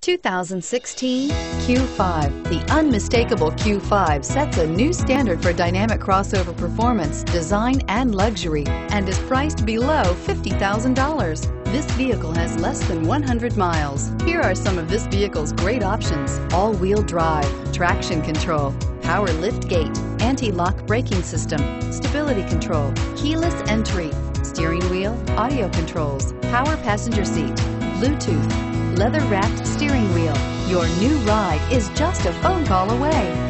2016 Q5. The unmistakable Q5 sets a new standard for dynamic crossover performance, design, and luxury, and is priced below $50,000. This vehicle has less than 100 miles. Here are some of this vehicle's great options: all-wheel drive, traction control, power lift gate, anti-lock braking system, stability control, keyless entry, steering wheel audio controls, power passenger seat, Bluetooth, leather-wrapped steering wheel. Your new ride is just a phone call away.